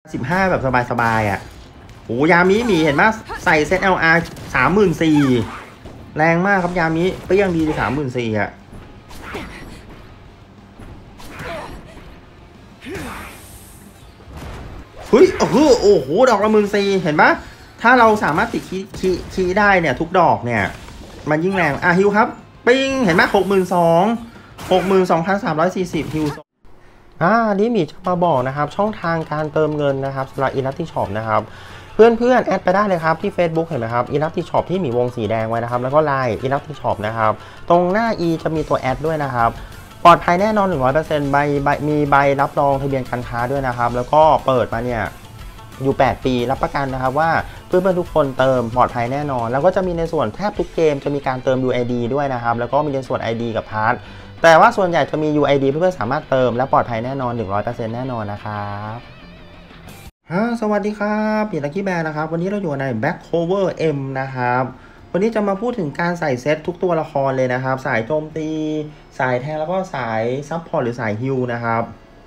15แบบสบายๆอ่ะโอ้ยามิมีเห็นไหมใส่เซต LR 34,000แรงมากครับยามิเปรี้ยงดี34,000อ่ะเฮ้ยโอ้โหดอกละ14,000เห็นไหมถ้าเราสามารถติดคีย์ได้เนี่ยทุกดอกเนี่ยมันยิ่งแรงฮิวครับปิ้งเห็นไหม62,340ฮิวนี่มีจะมาบอกนะครับช่องทางการเติมเงินนะครับสำหรับElasticshopนะครับเพื่อนแอดไปได้เลยครับที่ Facebook เห็นไหมครับElasticshopที่มีวงสีแดงไว้นะครับแล้วก็ LINE Elasticshop นะครับตรงหน้า E จะมีตัวแอดด้วยนะครับปลอดภัยแน่นอน 100% มีใบรับรองทะเบียนการค้าด้วยนะครับแล้วก็เปิดมาเนี่ยอยู่8ปีรับประกันนะครับว่าเพื่อนๆทุกคนเติมปลอดภัยแน่นอนแล้วก็จะมีในส่วนแทบทุกเกมจะมีการเติม UID ด้วยนะครับแล้วก็มีในส่วน ID กับพาร์ทแต่ว่าส่วนใหญ่จะมี UID เพื่อนๆสามารถเติมและปลอดภัยแน่นอน 100% แน่นอนนะครับสวัสดีครับพี่ลักกี้แบร์นะครับวันนี้เราอยู่ใน Back Cover M นะครับวันนี้จะมาพูดถึงการใส่เซตทุกตัวละครเลยนะครับสายโจมตีสายแทงแล้วก็สายซับพอร์ตหรือสายฮิลนะครับ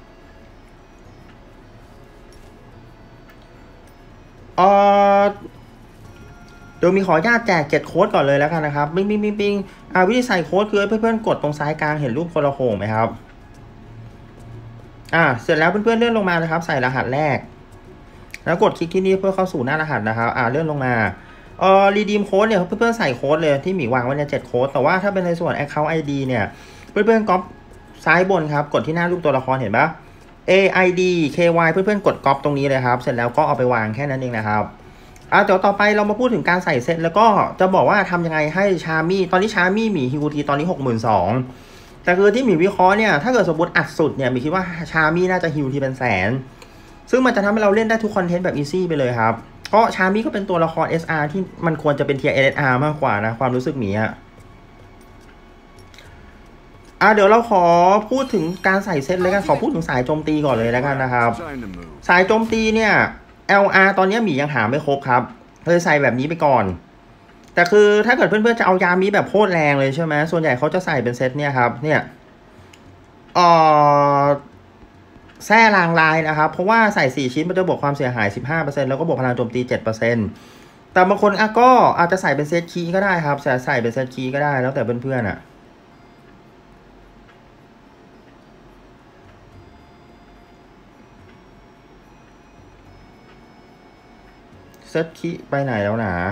เดี๋ยวมีขออนุญาตแจก7โค้ดก่อนเลยแล้วกันนะครับปิ้งวิธีใส่โค้ดคือเพื่อนๆกดตรงซ้ายกลางเห็นรูปคนละโค้งไหมครับเสร็จแล้วเพื่อนๆเลื่อนลงมานะครับใส่รหัสแรกแล้วกดคลิกที่นี่เพื่อเข้าสู่หน้ารหัสนะครับเลื่อนลงมารีดีมโค้ดเนี่ยเพื่อนๆใส่โค้ดเลยที่หมีวางไว้ใน7โค้ดแต่ว่าถ้าเป็นในส่วน Account ID เนี่ยเพื่อนๆก๊อปซ้ายบนครับกดที่หน้ารูปตัวละครเห็นปะ AID KY เพื่อนๆกดก๊อปตรงนี้เลยครับเสร็จแล้วก็เอาไปวางแค่นั้นเองนะครับเดี๋ยวต่อไปเรามาพูดถึงการใส่เซตแล้วก็จะบอกว่าทำยังไงให้ชามี่ตอนนี้ชามี่หมีฮิวทีตอนนี้ 62,000แต่คือที่หมีวิเคราะห์เนี่ยถ้าเกิดสมมติอัดสุดเนี่ยหมีคิดว่าชามี่น่าจะฮิวทีเป็นแสนซึ่งมันจะทำให้เราเล่นได้ทุกคอนเทนต์แบบอีซี่ไปเลยครับเพราะชามี่ก็เป็นตัวละคร SR ที่มันควรจะเป็นเทียร์ SR มากกว่านะความรู้สึกหมีเดี๋ยวเราขอพูดถึงการใส่เซตเลยกันขอพูดถึงสายโจมตีก่อนเลยแล้วกันนะครับสายโจมตีเนี่ย LR ตอนนี้หมียังหาไม่ครบครับเลยใส่แบบนี้ไปก่อนแต่คือถ้าเกิดเพื่อนๆจะเอายามีแบบโคตรแรงเลยใช่ไหมส่วนใหญ่เขาจะใส่เป็นเซตเนี่ยครับเนี่ยแท่รางลายนะครับเพราะว่าใส่4ชิ้นมันจะบวกความเสียหาย 15% แล้วก็บวกพลังโจมตี 7% แต่บางคนก็อาจจะใส่เป็นเซตคีย์ก็ได้ครับใส่เป็นเซตคีย์ก็ได้แล้วแต่เพื่อนๆเซตคีย์ไปไหนแล้วนะ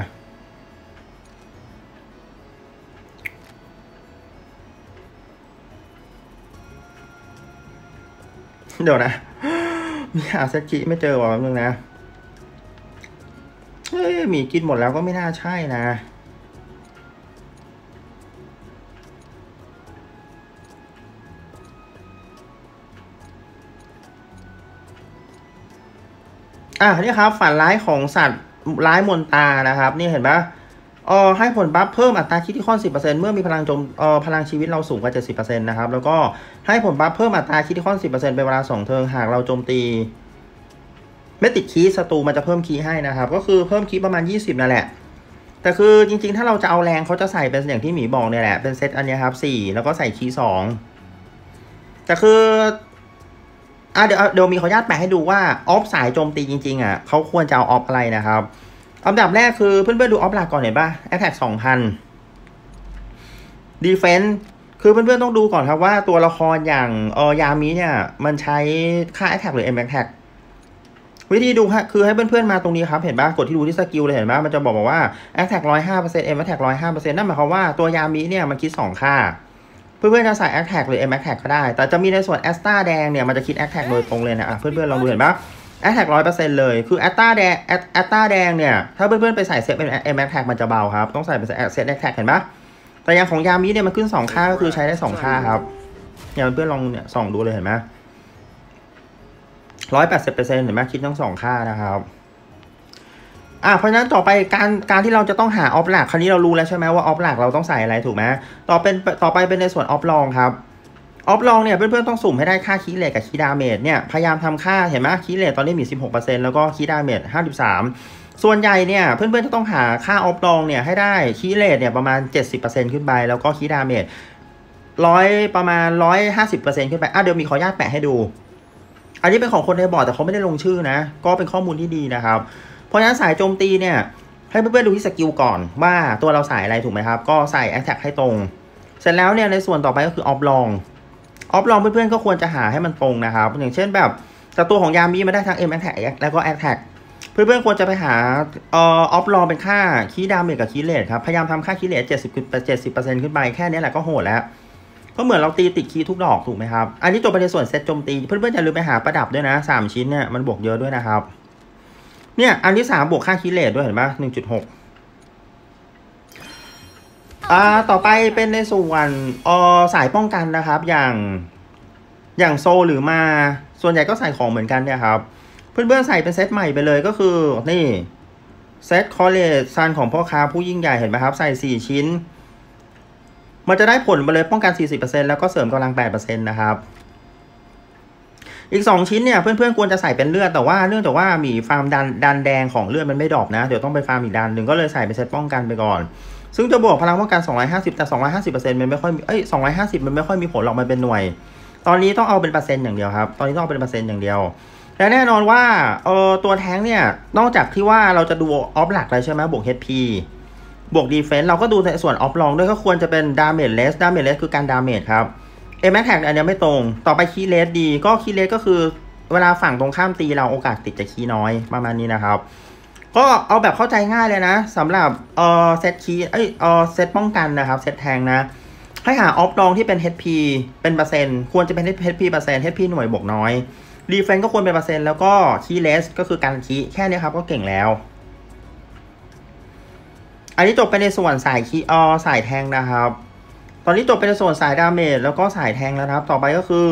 เดี๋ยวนะมีหาเซตคีย์ไม่เจอว่ะแป๊บนึงนะมีกินหมดแล้วก็ไม่น่าใช่นะนี่ครับฝันร้ายของสัตว์ร้ายมนตานะครับนี่เห็นปะให้ผลบัฟเพิ่มอัตราคิดที่ข้อ 10% เมื่อมีพลังพลังชีวิตเราสูงกว่า 70% นะครับแล้วก็ให้ผลบัฟเพิ่มอัตราคิดที่ข้อ 10% เป็นเวลา2เทิร์นหากเราโจมตีไม่ติดคีย์ศัตรูมันจะเพิ่มคีย์ให้นะครับก็คือเพิ่มคีย์ประมาณ20นั่นแหละแต่คือจริงๆถ้าเราจะเอาแรงเขาจะใส่เป็นอย่างที่หมีบอกเนี่ยแหละเป็นเซตอันนี้ครับ4แล้วก็ใส่คีย์2แต่คือเดี๋ยวมีขออนุญาตแปะให้ดูว่าออฟสายโจมตีจริงๆเขาควรจะเอาออฟอะไรนะครับอันดับแรกคือเพื่อนๆดูออฟหลักก่อนเห็นป่ะ Attack 2,000 Defense คือเพื่อนๆต้องดูก่อนครับว่าตัวละครอย่างยามิเนี่ยมันใช้ค่า Attack หรือ M Attack วิธีดูคือให้เพื่อนๆมาตรงนี้ครับเห็นป่ะกดที่ดูที่สกิลเลยเห็นป่ะมันจะบอกว่า Attack 105% M Attack 105% นั่นหมายความว่าตัวยามิเนี่ยมันคิด2ค่าเพื่อนๆจะใส่ Attack หรือ M Attack ก็ได้แต่จะมีในส่วน Asta แดงเนี่ยมันจะคิด Attack โดยตรงเลยนะเพื่อนๆลองดูเห็นป่ะAttack 100% เลยคือ Asta แดงเนี่ยถ้าเพื่อนๆไปใส่เซตเป็น M Attack มันจะเบาครับต้องใส่เป็นเซต Attack เห็นป่ะแต่อย่างของยามิเนี่ยมันขึ้น2ค่าก็คือใช้ได้2ค่าครับอย่างเพื่อนๆลองเนี่ยส่องดูเลยเห็นไหม 180% เห็นไหมคิดทั้ง2ค่านะครับเพราะฉะนั้นต่อไปการที่เราจะต้องหาออฟหลักคราวนี้เรารู้แล้วใช่ไหมว่าออฟหลักเราต้องใส่อะไรถูกไหมต่อไปเป็นในส่วนออฟลองครับออฟลองเนี่ยเพื่อนๆต้องสุ่มให้ได้ค่าคีย์เลทกับคีย์ดาเมจเนี่ยพยายามทำค่าเห็นไหมคีย์เลทตอนนี้มี 16% แล้วก็คีย์ดาเมจ 53%ส่วนใหญ่เนี่ยเพื่อนๆจะต้องหาค่าออฟลองเนี่ยให้ได้คีย์เลทเนี่ยประมาณ 70% ขึ้นไปแล้วก็คีย์ดาเมจประมาณ 150% ขึ้นไปเดี๋ยวมีขออนุญาตแปะให้ดูอันนี้เป็นของคนในบอร์ดแต่เขาไม่ได้ลงชื่อนะก็เป็นข้อมูลที่ดีนะครับเพราะฉะนั้นสายโจมตีเนี่ยให้เพื่อนๆดูที่สกิลก่อนว่าตัวเราสายอะไรถูกไหมครับก็ใส่ attack ให้ตรงเสร็จแล้วเนี่ยในส่วนต่อไปก็คือ off long เพื่อนๆก็ควรจะหาให้มันตรงนะครับอย่างเช่นแบบแต่ตัวของยามีมาได้ทั้ง M attack แล้วก็ attack เพื่อนๆควรจะไปหาoff long เป็นค่าคีย์ดาเมจกับคีย์เรทครับพยายามทำค่าคีย์เรท70% ขึ้นไปแค่นี้แหละก็โหดแล้วก็เหมือนเราตีติดคีย์ทุกดอกถูกไหมครับอันนี้ตัวไปในส่วนเซตโจมตีเพื่อนๆอย่าลืมไปหาประดับด้วยนะ3ชิ้นเนี่ยมันบวกเยอะด้วยนะครับเนี่ยอันที่3บวกค่าคีย์เรทด้วยเห็นปะ 1.6 ต่อไปเป็นในส่วนสายป้องกันนะครับอย่างโซหรือมาส่วนใหญ่ก็ใส่ของเหมือนกันเนี่ยครับเพื่อนๆใส่เป็นเซตใหม่ไปเลยก็คือนี่เซตคอเลจซันของพ่อค้าผู้ยิ่งใหญ่เห็นไหมครับใส่4ชิ้นมันจะได้ผลไปเลยป้องกัน 40% แล้วก็เสริมกำลัง 8% นะครับอีก2ชิ้นเนี่ยเพื่อนๆควรจะใส่เป็นเลือดแต่ว่าเนื่องจากว่ามีฟาร์มดันแดงของเลือดมันไม่ดรอปนะเดี๋ยวต้องไปฟาร์มอีกดันหนึ่งก็เลยใส่เป็นเซตป้องกันไปก่อนซึ่งจะบวกพลังป้องกัน250แต่250%มันไม่ค่อย250มันไม่ค่อยมีผลหรอกมันเป็นหน่วยตอนนี้ต้องเอาเป็นเปอร์เซ็นต์อย่างเดียวครับตอนนี้ต้องเป็นเปอร์เซ็นต์อย่างเดียวและแน่นอนว่าตัวแท้งเนี่ยนอกจากที่ว่าเราจะดูออฟหลักเลยใช่ไหมบวก HP บวก Defense เราก็ดูในส่วนออฟลองด้วยก็ควรจะเป็น Damage Less คือการ Damage ครับ Attack อันนี้ไม่ตรงต่อไปคีย์เลสดีก็คีย์เลสก็คือเวลาฝั่งตรงข้ามตีเราโอกาสติดจะคีย์น้อยประมาณนี้นะครับก็เอาแบบเข้าใจง่ายเลยนะสำหรับเซตคีย์เซตป้องกันนะครับเซตแทงนะให้หาออฟลองที่เป็น HP เป็นเปอร์เซ็นต์ควรจะเป็น HP เปอร์เซ็นต์ HP หน่วยบวกน้อยDefense ก็ควรเป็นเปอร์เซ็นต์แล้วก็คีย์เลสก็คือการคีย์แค่นี้ครับก็เก่งแล้วอันนี้จบไปในส่วนสายคีย์สายแทงนะครับตอนนี้จบไปในส่วนสายดาเมจแล้วก็สายแทงแล้วนะครับต่อไปก็คือ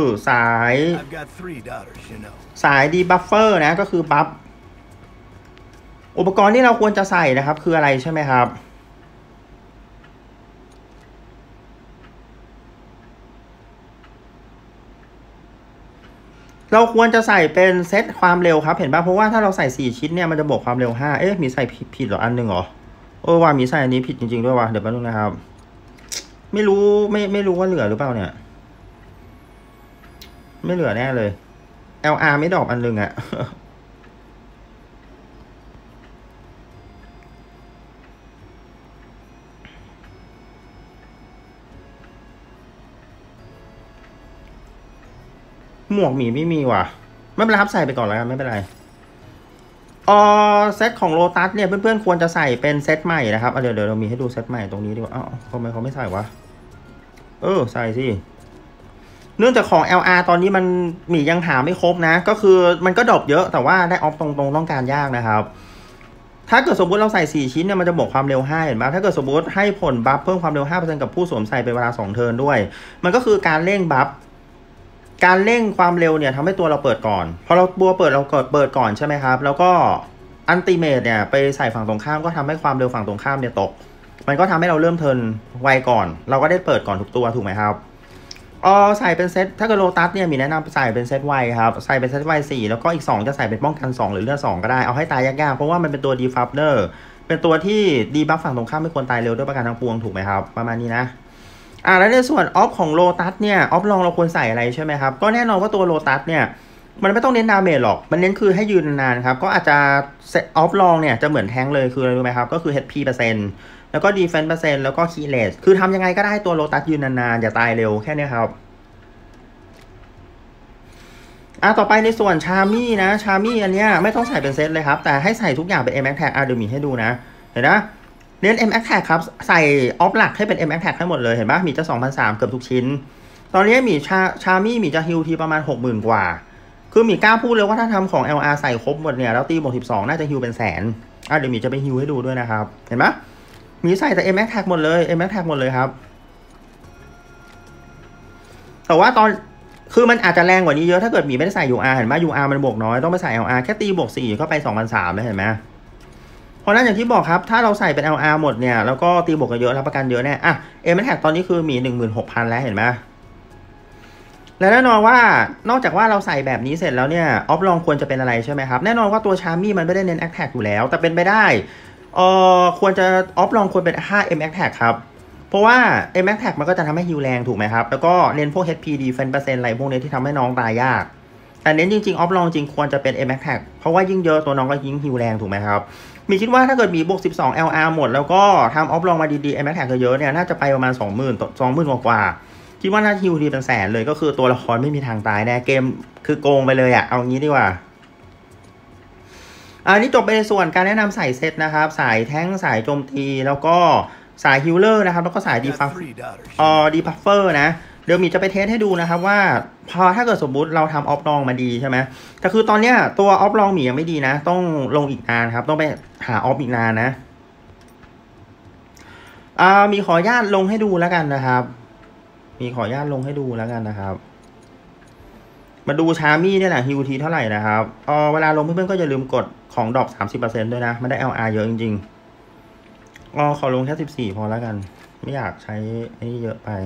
สายดีบัฟเฟอร์นะก็คือบัฟอุปกรณ์ที่เราควรจะใส่นะครับคืออะไรใช่ไหมครับเราควรจะใส่เป็นเซตความเร็วครับเห็นป่ะเพราะว่าถ้าเราใส่4ชิ้นเนี่ยมันจะบวกความเร็ว5มีใส่ผิดเหรออันนึงเหรอว่ามีใส่อันนี้ผิดจริงๆด้วยว่ะเดี๋ยวแป๊บนึงนะครับไม่รู้ว่าเหลือหรือเปล่าเนี่ยไม่เหลือแน่เลย LR ไม่ดอกอันนึงอะหมวกหมีไม่มีว่ะไม่เป็นไรครับใส่ไปก่อนแล้วกันไม่เป็นไรเซตของโลตัสเนี่ยเพื่อนๆควรจะใส่เป็นเซตใหม่นะครับเดี๋ยวเรามีให้ดูเซตใหม่ตรงนี้ดีกว่าทำไมเขาไม่ใส่วะใส่สิเนื่องจากของ LR ตอนนี้มันหมียังหาไม่ครบนะก็คือมันก็ดรอปเยอะแต่ว่าได้ออฟตรงต้องการยากนะครับถ้าเกิดสมมติเราใส่4ชิ้นเนี่ยมันจะบวกความเร็ว5เห็นไหมถ้าเกิดสมมติให้ผลบัฟเพิ่มความเร็ว 5% กับผู้สวมใส่เป็นเวลา2เทิร์นด้วยมันก็คือการเร่งบัฟการเร่งความเร็วเนี่ยทำให้ตัวเราเปิดก่อนพอเราบัวเปิดเราเปิดก่อนใช่ไหมครับแล้วก็อันติเมตเนี่ยไปใส่ฝั่งตรงข้ามก็ทำให้ความเร็วฝั่งตรงข้ามเนี่ยตกมันก็ทำให้เราเริ่มเทิร์นไวก่อนเราก็ได้เปิดก่อนทุกตัวถูกไหมครับใส่เป็นเซตถ้าเกิดโลตัสเนี่ยมีแนะนำใส่เป็นเซตไวครับใส่เป็นเซตไว4แล้วก็อีก2จะใส่เป็นป้องกัน2หรือเลือด2ก็ได้เอาให้ตายยากๆเพราะว่ามันเป็นตัวดีฟัฟเดอร์เป็นตัวที่ดีบัฟฝั่งตรงข้ามไม่ควรตายเร็วด้วยประการทั้งปวงถูกไหมครับประมาณนี้นะแล้วในส่วนออฟของโลตัสเนี่ยออฟลองเราควรใส่อะไรใช่ไหมครับก็แน่นอนว่าตัวโลตัสเนี่ยมันไม่ต้องเน้นดาเมจหรอกมันเน้นคือให้ยืนนานครับก็อาจจะออฟลองเนี่ยจะเหมือนแทงเลยคืออะไรรู้ไหมครับก็คือ HP เปอร์เซ็นต์แล้วก็ Defense เปอร์เซ็นต์แล้วก็ Key Rate คือทำยังไงก็ได้ตัวโลตัสยืนนานๆอย่าตายเร็วแค่นี้ครับต่อไปในส่วนชามี่นะชามี่อันเนี้ยไม่ต้องใส่เป็นเซตเลยครับแต่ให้ใส่ทุกอย่างเป็น M Attack เดี๋ยวมีให้ดูนะเห็นนะเน้น M Attack ครับใส่ออฟหลักให้เป็น M Attack ให้หมดเลยเห็นปะมีจะ 2,300 เกือบทุกชิ้นตอนนี้มีชามี่มีจะฮิลทีประมาณ 60,000 กว่าคือมีกล้าพูดเลยว่าถ้าทำของ LR ใส่ครบหมดเนี่ยแล้วตีบวก12น่าจะฮิลเป็นแสนเดี๋ยวมีจะไปฮิลให้ดูด้วยนะครับเห็นปะมีใส่แต่ M Attack หมดเลย M Attack หมดเลยครับแต่ว่าตอนคือมันอาจจะแรงกว่านี้เยอะถ้าเกิดมีไม่ได้ใส่ UR เห็นไหม UR มันบวกน้อยต้องไปใส่ LR แค่ตีบวก4ก็ไป 2,300 แล้วเห็นไหมเพราะนั้นอย่างที่บอกครับถ้าเราใส่เป็น LR หมดเนี่ยแล้วก็ตีบวกเยอะรับประกันเยอะแน่M Attack ตอนนี้คือมี 16,000 แล้วเห็นไหมและแน่นอนว่านอกจากว่าเราใส่แบบนี้เสร็จแล้วเนี่ยออฟลองควรจะเป็นอะไรใช่ไหมครับแน่นอนว่าตัวชามี่มันไม่ได้เน้น Attack อยู่แล้วแต่เป็นไปได้ควรจะออฟลองควรเป็น 5M Attack ครับเพราะว่า M Attack มันก็จะทำให้ฮิวแรงถูกไหมครับแล้วก็เน้นพวก HP Defense เปอร์เซ็นต์อะไรพวกนี้ที่ทำให้น้องตายยากแต่แต่เน้นจริงๆออฟลองจริงควรจะเป็น M Max Tag เพราะว่ายิ่งเยอะตัวน้องก็ยิ่งฮิวแรงถูกไหมครับมีคิดว่าถ้าเกิดมีบวก12 LR หมดแล้วก็ทำออฟลองมาดีๆ M Max Tag เยอะเนี่ยน่าจะไปประมาณ 20,000 กว่าคิดว่าน่าฮิวทีเป็นแสนเลยก็คือตัวละครไม่มีทางตายแน่เกมคือโกงไปเลยเอางี้ดีกว่าอันนี้จบไปในส่วนการแนะนำสายเซตนะครับสายแท้งสายโจมตีแล้วก็สายฮิลเลอร์นะครับแล้วก็สายดีบัฟเฟอร์นะเดี๋ยวมีจะไปเทสให้ดูนะครับว่าพอถ้าเกิดสมมุติเราทำออฟลองมาดีใช่ไหมแต่คือตอนเนี้ยตัวออฟลองมียังไม่ดีนะต้องลงอีกนานครับต้องไปหาออฟอีกนานนะมีขออนุญาตลงให้ดูแล้วกันนะครับมีขออนุญาตลงให้ดูแล้วกันนะครับมาดูชามี่เนี่ยแหละฮิวทีเท่าไหร่นะครับเวลาลงเพื่อนๆก็อย่าลืมกดของดรอป 30% ด้วยนะมันได้ LR เยอะจริงๆขอลงแค่14พอแล้วกันไม่อยากใช้ไอ้เยอะไป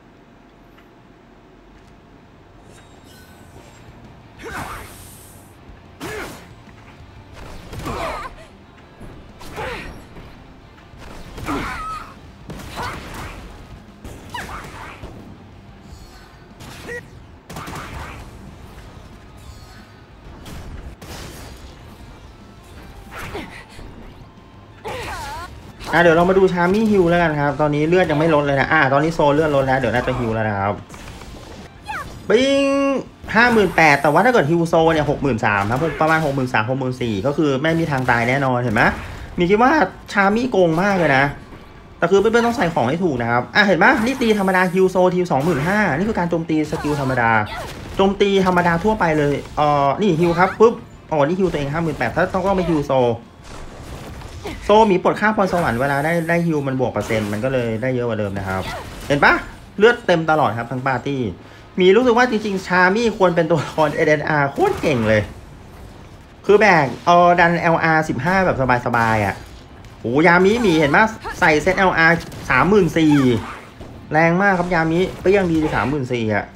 เดี๋ยวเรามาดูชามี่ฮิวแล้วกันครับตอนนี้เลือดยังไม่ลดเลยนะตอนนี้โซเลือดลดแล้วเดี๋ยวน่าจะฮิวแล้วนะครับปิ้ง58,000แต่ว่าถ้าเกิดฮิวโซเนี่ย63,000ครับประมาณ63,000 64,000ก็คือไม่มีทางตายแน่นอนเห็นไหมมีคิดว่าชามี่โกงมากเลยนะแต่คือเพื่อนๆต้องใส่ของให้ถูกนะครับเห็นไหมนี่ตีธรรมดาฮิวโซที25,000นี่คือการโจมตีสกิลธรรมดาโจมตีธรรมดาทั่วไปเลยนี่ฮิวครับปุ๊บนี่ฮิวตัวเอง58,000ถ้าต้องไปฮิวโซมีปลดค่าพรสวรรค์เวลาได้ฮิวมันบวก%มันก็เลยได้เยอะกว่าเดิมนะครับเห็นปะเลือดเต็มตลอดครับทั้งปาร์ตี้มีรู้สึกว่าจริงๆชามี่ควรเป็นตัวละคร SNR โคตรเก่งเลยคือแบกดัน LR 15แบบสบายๆโอ้ยามิมีเห็นปะใส่เซต LR 34,000แรงมากครับยามิเปรี้ยงดี34,000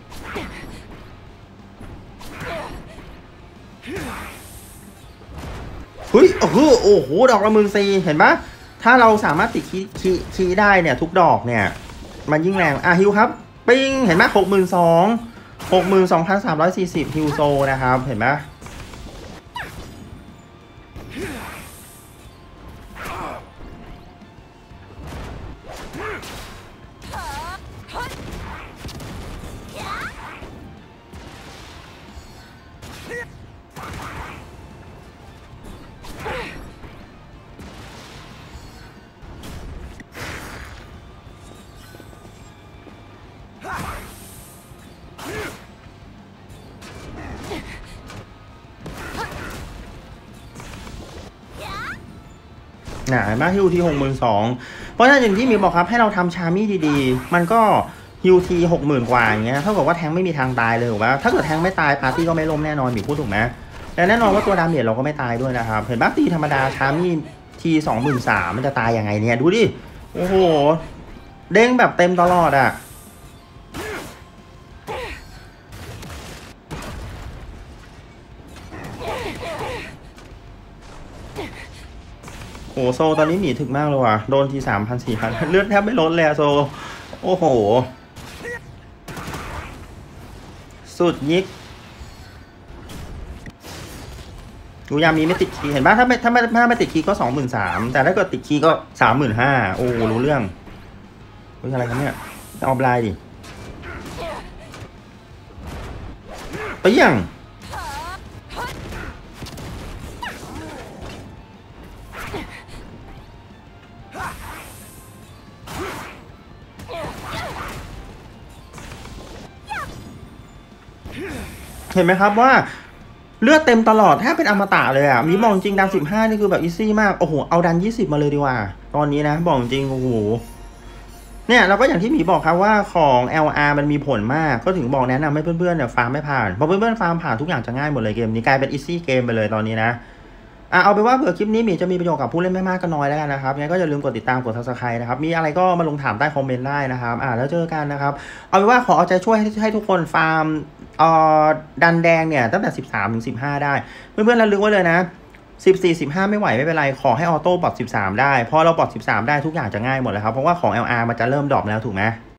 เฮ้ยโอ้โหดอกละ14,000เห็นปะถ้าเราสามารถติดคีย์ได้เนี่ยทุกดอกเนี่ยมันยิ่งแรงฮิวครับปิ้งเห็นไหม62,340ฮิวโซนะครับเห็นไหมมาฮิวที62,000เพราะฉะนั้นอย่างที่มีบอกครับให้เราทำชามี่ดีๆมันก็ฮิวที60,000กว่าอย่างเงี้ยเท่ากับว่าแทงไม่มีทางตายเลยถูกป่ะถ้าเกิดแทงไม่ตายปาร์ตี้ก็ไม่ล้มแน่นอนมีพูดถูกไหมแต่แน่นอนว่าตัวดาเมจเราก็ไม่ตายด้วยนะครับเห็นป่ะตีธรรมดาชามี่ที23,000มันจะตายยังไงเนี่ยดูดิโอ้โหเด้งแบบเต็มตลอดโอ้โซตอนนี้หนีถึกมากเลยว่ะโดนที3,000 4,000เลือดแทบไม่ลดเลยโซโอ้โหสุดยิกดูยามีไม่ติดคีย์เห็นป่ะถ้าไม่ติดคีย์ก็23,000แต่ถ้าเกิดติดคีย์ก็35,000โอ้รู้เรื่องเฮ้ยอะไรครับเนี่ยออฟไลน์ดิไปยังเห็นไหมครับว่าเลือดเต็มตลอดแทบเป็นอมตะเลยมีมองจริงดัน15นี่คือแบบอีซี่มากโอ้โหเอาดัน20มาเลยดีกว่าตอนนี้นะบอกจริงโอ้โหเนี่ยเราก็อย่างที่หมีบอกครับว่าของ LR มันมีผลมากก็ถึงบอกแนะนำให้เพื่อนๆเนี่ยฟาร์มไม่ผ่านพอเพื่อนๆฟาร์มผ่านทุกอย่างจะง่ายหมดเลยเกมนี้กลายเป็นอีซี่เกมไปเลยตอนนี้นะเอาไปว่าเผื่อคลิปนี้หมีจะมีประโยชน์กับผู้เล่นไม่มากก็น้อยแล้วกันนะครับงั้นก็อย่าลืมกดติดตามกด Subscribe นะครับมีอะไรก็มาลงถามใต้คอมเมนต์ได้นะครับแล้วเจอกันนะครับเอาไปว่าขอเอาใจช่วยให้ทุกคนฟาร์มดันแดงเนี่ยตั้งแต่13 ถึง 15ได้เพื่อนๆระลึกไว้เลยนะ14 15ไม่ไหวไม่เป็นไรขอให้ออโต้ปลด13ได้พอเราปลด13ได้ทุกอย่างจะง่ายหมดเลยครับเพราะว่าของ LR มันจะเริ่มดรอปแล้วถูกไหม